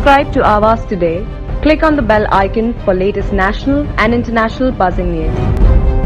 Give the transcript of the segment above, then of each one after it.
Subscribe to Awaaz today. Click on the bell icon for latest national and international buzzing news.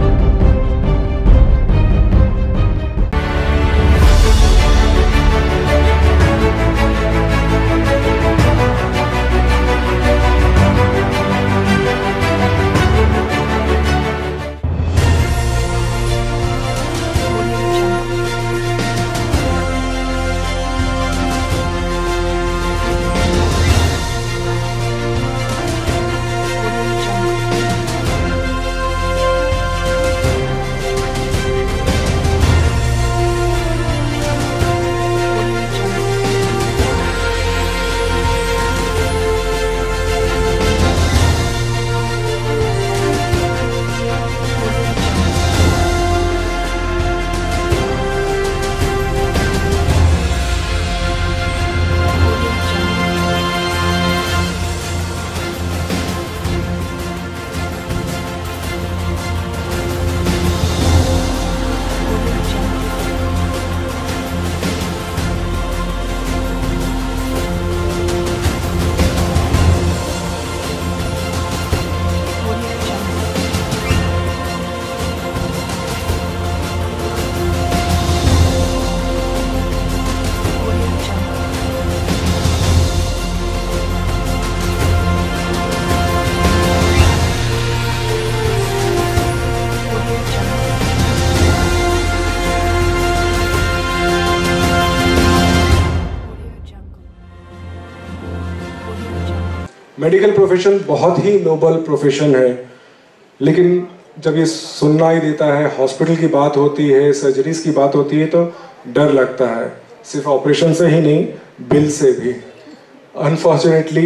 Medical profession बहुत ही noble profession है, लेकिन जब ये सुनना ही देता है, हॉस्पिटल की बात होती है, सर्जरीज की बात होती है तो डर लगता है, सिर्फ ऑपरेशन से ही नहीं, बिल से भी अनफॉर्चुनेटली।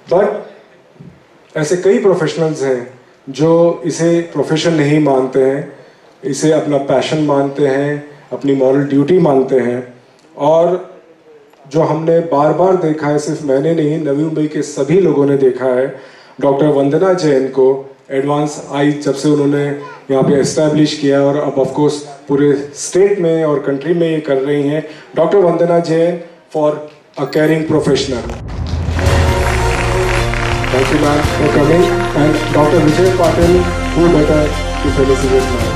बट ऐसे कई प्रोफेशनल्स हैं जो इसे प्रोफेशन नहीं मानते हैं, इसे अपना पैशन मानते हैं, अपनी मॉरल ड्यूटी मानते हैं। और जो हमने बार बार देखा है, सिर्फ मैंने नहीं, नवी मुंबई के सभी लोगों ने देखा है, डॉक्टर वंदना जैन को एडवांस आई जब से उन्होंने यहाँ पे एस्टैब्लिश किया और अब ऑफ कोर्स पूरे स्टेट में और कंट्री में ये कर रही हैं। Doctor Vandana Jain for a caring professional. Thank you ma'am for coming. And doctor Vijay Patil, who better to felicitate ma'am.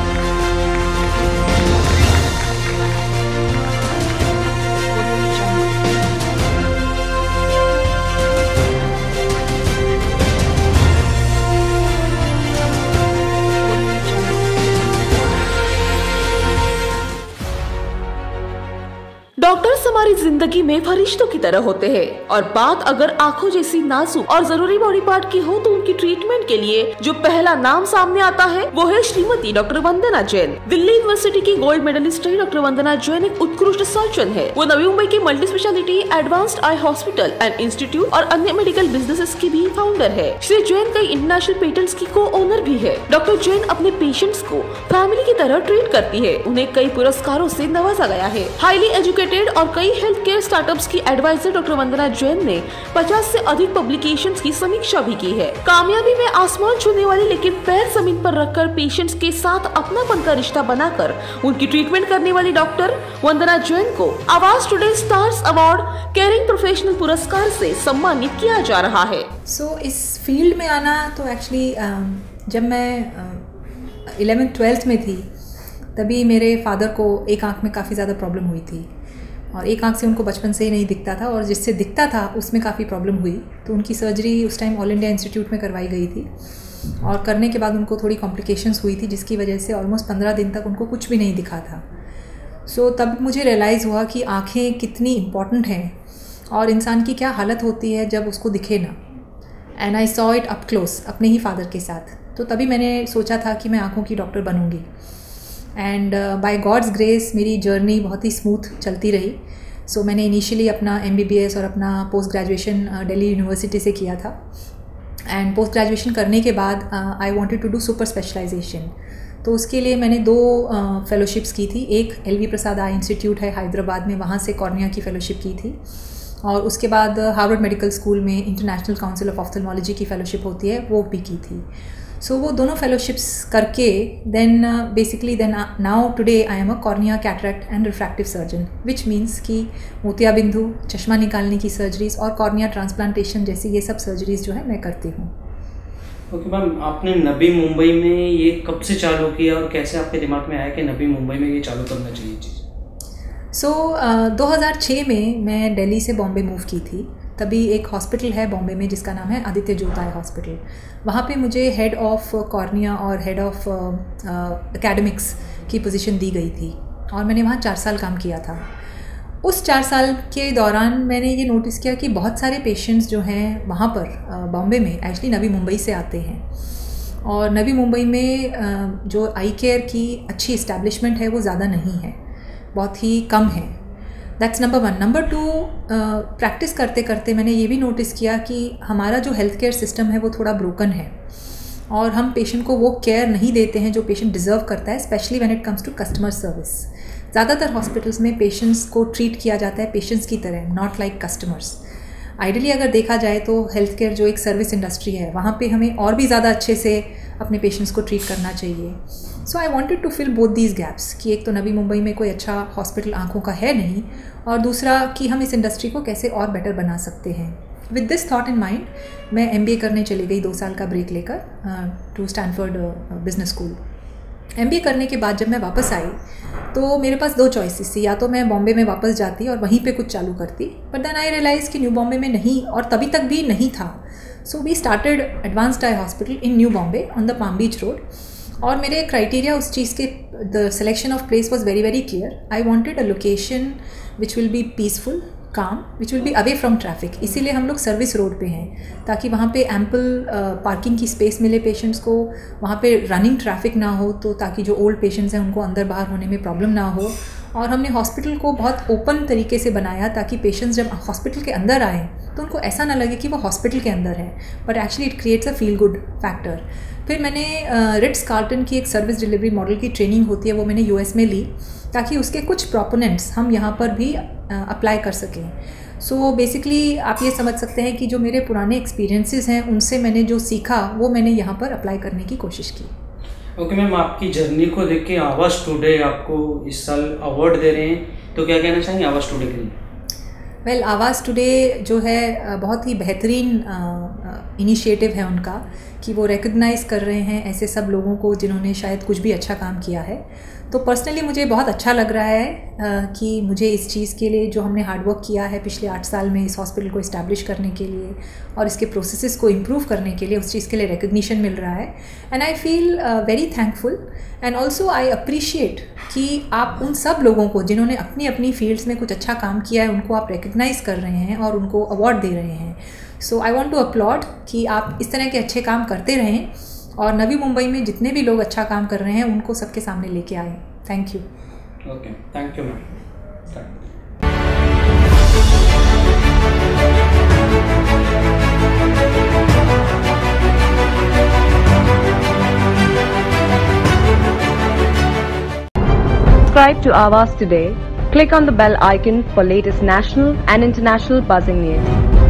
Doctors हमारी जिंदगी में फरिश्तों की तरह होते हैं और बात अगर आंखों जैसी नाजुक और जरूरी बॉडी पार्ट की हो तो उनकी ट्रीटमेंट के लिए जो पहला नाम सामने आता है वो है श्रीमती डॉक्टर वंदना जैन। दिल्ली यूनिवर्सिटी की गोल्ड मेडलिस्ट रही डॉक्टर वंदना जैन एक उत्कृष्ट सर्जन है। वो नवी मुंबई के multi speciality advanced eye hospital and institute और अन्य मेडिकल बिजनेसेस की भी फाउंडर है। श्री जैन कई इंटरनेशनल पेटेंट्स की को ओनर भी है। डॉक्टर जैन अपने पेशेंट्स को फैमिली की तरह ट्रीट करती है। उन्हें कई पुरस्कारों से नवाजा गया है। हाईली एजुकेटेड और कई हेल्थ केयर स्टार्टअप्स की एडवाइजर डॉक्टर वंदना जैन ने 50 से अधिक पब्लिकेशंस की समीक्षा भी की है। कामयाबी में आसमान छूने वाली लेकिन पैर जमीन पर रखकर पेशेंट्स के साथ अपनापन का रिश्ता बनाकर उनकी ट्रीटमेंट करने वाली डॉक्टर वंदना जैन को Awaaz today stars award caring professional पुरस्कार से सम्मानित किया जा रहा है। इस फील्ड में आना तो एक्चुअली जब मैं 11th 12th में थी तभी मेरे फादर को एक आंख में काफ़ी ज़्यादा प्रॉब्लम हुई थी और एक आंख से उनको बचपन से ही नहीं दिखता था और जिससे दिखता था उसमें काफ़ी प्रॉब्लम हुई, तो उनकी सर्जरी उस टाइम ऑल इंडिया इंस्टीट्यूट में करवाई गई थी और करने के बाद उनको थोड़ी कॉम्प्लिकेशंस हुई थी जिसकी वजह से ऑलमोस्ट 15 दिन तक उनको कुछ भी नहीं दिखा था। तब मुझे रियलाइज़ हुआ कि आँखें कितनी इम्पॉर्टेंट हैं और इंसान की क्या हालत होती है जब उसको दिखे ना। And I saw it up close अपने ही फादर के साथ। तो तभी मैंने सोचा था कि मैं आँखों की डॉक्टर बनूँगी। एंड बाय गॉड्स ग्रेस मेरी जर्नी बहुत ही स्मूथ चलती रही। मैंने इनिशियली अपना MBBS और अपना पोस्ट ग्रेजुएशन दिल्ली यूनिवर्सिटी से किया था एंड पोस्ट ग्रेजुएशन करने के बाद I wanted to do super specialisation. तो उसके लिए मैंने 2 फेलोशिप्स की थी। एक LV प्रसाद आई इंस्टीट्यूट है हैदराबाद में, वहाँ से कॉर्निया की फेलोशिप की थी और उसके बाद हार्वर्ड मेडिकल स्कूल में इंटरनेशनल काउंसिल ऑफ ऑफ्थल्मोलॉजी की फेलोशिप होती है, वो भी की थी। सो वो दोनों फेलोशिप्स करके then basically then now today I am a cornea cataract and refractive surgeon, which means कि मोतियाबिंदु, चश्मा निकालने की सर्जरीज और कॉर्निया ट्रांसप्लांटेशन जैसी ये सब सर्जरीज जो है मैं करती हूँ। ओके मैम, आपने नवी मुंबई में ये कब से चालू किया और कैसे आपके दिमाग में आया कि नवी मुंबई में ये चालू करना चाहिए चीज़? 2006 में मैं दिल्ली से बॉम्बे मूव की थी। तभी एक हॉस्पिटल है बॉम्बे में जिसका नाम है आदित्य जोताय हॉस्पिटल। वहाँ पे मुझे हेड ऑफ कॉर्निया और हेड ऑफ एकेडमिक्स की पोजीशन दी गई थी और मैंने वहाँ 4 साल काम किया था। उस 4 साल के दौरान मैंने ये नोटिस किया कि बहुत सारे पेशेंट्स जो हैं वहाँ पर बॉम्बे में एक्चुअली नवी मुंबई से आते हैं और नवी मुंबई में जो आई केयर की अच्छी इस्टेब्लिशमेंट है वो ज़्यादा नहीं है, बहुत ही कम है। That's number 1। नंबर 2, प्रैक्टिस करते करते मैंने ये भी नोटिस किया कि हमारा जो हेल्थ केयर सिस्टम है वो थोड़ा ब्रोकन है और हम पेशेंट को वो केयर नहीं देते हैं जो पेशेंट डिज़र्व करता है, specially when it comes to customer service. ज़्यादातर हॉस्पिटल्स में पेशेंट्स को ट्रीट किया जाता है पेशेंट्स की तरह, नॉट लाइक कस्टमर्स। आइडियली अगर देखा जाए तो हेल्थ केयर जो एक सर्विस इंडस्ट्री है वहाँ पे हमें और भी ज़्यादा अच्छे से अपने पेशेंट्स को ट्रीट करना चाहिए। So I wanted to fill both these gaps कि एक तो नवी मुंबई में कोई अच्छा हॉस्पिटल आँखों का है नहीं और दूसरा कि हम इस इंडस्ट्री को कैसे और बेटर बना सकते हैं। With this thought in mind मैं MBA करने चली गई 2 साल का ब्रेक लेकर to Stanford business school. MBA करने के बाद जब मैं वापस आई तो मेरे पास 2 चॉइसेस थी, या तो मैं बॉम्बे में वापस जाती और वहीं पे कुछ चालू करती, बट देन आई रियलाइज़ कि न्यू बॉम्बे में नहीं और तभी तक भी नहीं था। So we started advanced eye hospital in New Bombay on the Palm Beach Road और मेरे क्राइटेरिया उस चीज़ के the selection of place was very very clear. I wanted a location which will be peaceful, calm, which will be away from traffic. इसीलिए हम लोग service road पे हैं ताकि वहाँ पे एम्पल पार्किंग की स्पेस मिले पेशेंट्स को, वहाँ पे रनिंग ट्रैफिक ना हो, तो ताकि जो ओल्ड पेशेंट्स हैं उनको अंदर बाहर होने में प्रॉब्लम ना हो। और हमने हॉस्पिटल को बहुत ओपन तरीके से बनाया ताकि पेशेंट्स जब हॉस्पिटल के अंदर आएँ तो उनको ऐसा ना लगे कि वो हॉस्पिटल के अंदर है, but actually it creates a feel good factor. फिर मैंने रिट्स कार्ल्टन की एक सर्विस डिलीवरी मॉडल की ट्रेनिंग होती है वो मैंने US में ली ताकि उसके कुछ प्रोपोनेंट्स हम यहाँ पर भी अप्लाई कर सकें। सो बेसिकली आप ये समझ सकते हैं कि जो मेरे पुराने एक्सपीरियंसेस हैं उनसे मैंने जो सीखा वो मैंने यहाँ पर अप्लाई करने की कोशिश की। ओके मैम, आपकी जर्नी को देख के आवाज़ टुडे आपको इस साल अवार्ड दे रहे हैं, तो क्या कहना चाहेंगे आवाज़ टुडे के लिए? वेल, आवाज़ टुडे जो है बहुत ही बेहतरीन इनिशिएटिव है उनका कि वो रिकग्नाइज़ कर रहे हैं ऐसे सब लोगों को जिन्होंने शायद कुछ भी अच्छा काम किया है। तो पर्सनली मुझे बहुत अच्छा लग रहा है कि मुझे इस चीज़ के लिए जो हमने हार्डवर्क किया है पिछले 8 साल में इस हॉस्पिटल को इस्टेब्लिश करने के लिए और इसके प्रोसेसेस को इम्प्रूव करने के लिए, उस चीज़ के लिए रिकग्निशन मिल रहा है। And I feel very thankful and also I appreciate कि आप उन सब लोगों को जिन्होंने अपनी अपनी फील्ड्स में कुछ अच्छा काम किया है उनको आप रिकग्नाइज़ कर रहे हैं और उनको अवार्ड दे रहे हैं। So I want to applaud कि आप इस तरह के अच्छे काम करते रहें और नवी मुंबई में जितने भी लोग अच्छा काम कर रहे हैं उनको सबके सामने लेके आए। Thank you. Okay, thank you ma'am. Subscribe to Awaaz today. Click on the bell icon for latest national and international buzzing news.